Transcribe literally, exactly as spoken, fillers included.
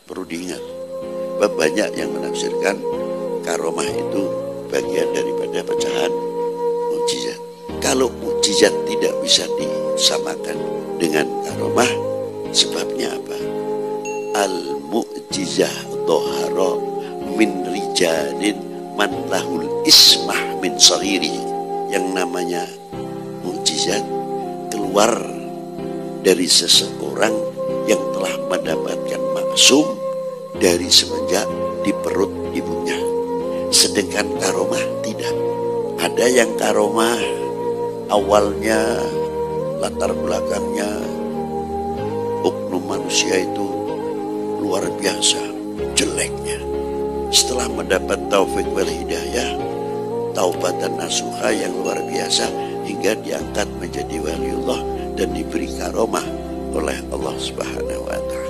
Perlu diingat, banyak yang menafsirkan karomah itu bagian daripada pecahan mukjizat. Kalau mukjizat tidak bisa disamakan dengan karomah, sebabnya apa? Al-mu'jizah dhahara min rijalin man lahul ismah min sahiri. Yang namanya mukjizat keluar dari seseorang yang telah mendapatkan maksum dari semenjak di perut ibunya. Sedangkan karomah tidak. Ada yang karomah awalnya latar belakangnya oknum manusia itu luar biasa jeleknya. Setelah mendapat taufik wal hidayah, taubatan nasuha yang luar biasa, hingga diangkat menjadi waliullah dan diberi karomah oleh Allah Subhanahu wa ta'ala.